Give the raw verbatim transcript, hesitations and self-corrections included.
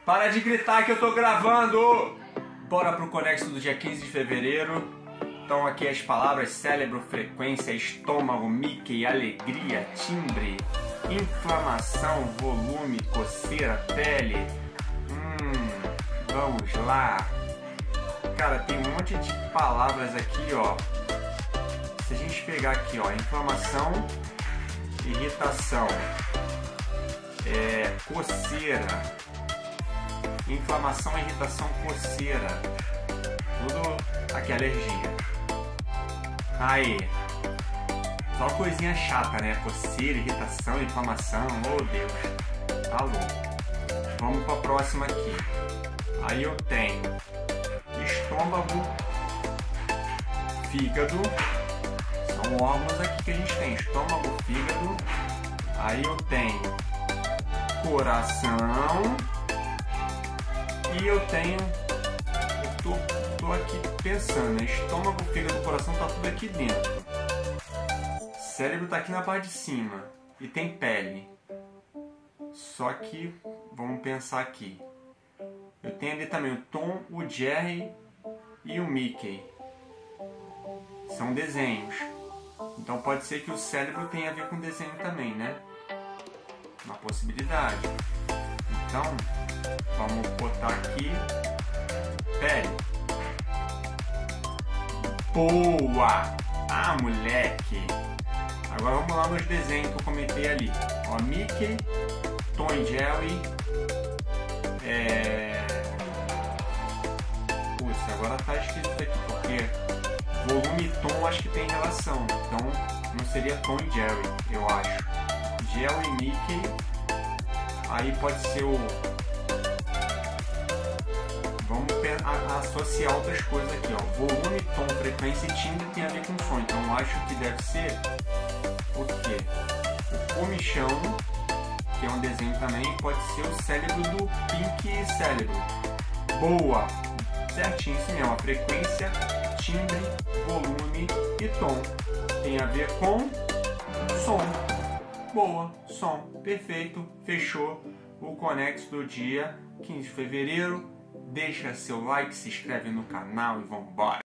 Para de gritar que eu tô gravando! Bora pro Conexo do dia quinze de fevereiro. Então aqui as palavras cérebro, frequência, estômago, Mickey, alegria, timbre, inflamação, volume, coceira, pele. Hum, vamos lá. Cara, tem um monte de palavras aqui, ó. Se a gente pegar aqui, ó, inflamação, irritação, é, coceira, inflamação, irritação, coceira, tudo aqui, alergia. Aí, só coisinha chata, né? Coceira, irritação, inflamação, oh Deus, tá louco. Vamos pra próxima aqui. Aí eu tenho estômago, fígado, são órgãos aqui que a gente tem, estômago, fígado. Aí eu tenho coração e eu tenho, eu tô, tô aqui pensando, né? Estômago, fígado, coração, tá tudo aqui dentro. Cérebro tá aqui na parte de cima e tem pele. Só que, vamos pensar aqui. Eu tenho ali também o Tom, o Jerry e o Mickey. São desenhos. Então pode ser que o cérebro tenha a ver com desenho também, né? Uma possibilidade. Então, vamos botar aqui pele. Boa! Ah, moleque! Agora vamos lá nos desenhos que eu comentei ali. Ó, Mickey, Tom e Jerry. É... Putz, agora tá escrito aqui porque volume e tom acho que tem relação. Então não seria Tom e Jerry, eu acho. Jerry e Mickey. Aí pode ser o... Vamos associar outras coisas aqui, ó. Volume, tom, frequência e timbre tem a ver com som. Então eu acho que deve ser o quê? O comichão, que é um desenho também, pode ser o cérebro do Pink Cérebro. Boa! Certinho, isso mesmo. A frequência, timbre, volume e tom tem a ver com som. Boa, som, perfeito, fechou o Conexo do dia quinze de fevereiro. Deixa seu like, se inscreve no canal e vambora!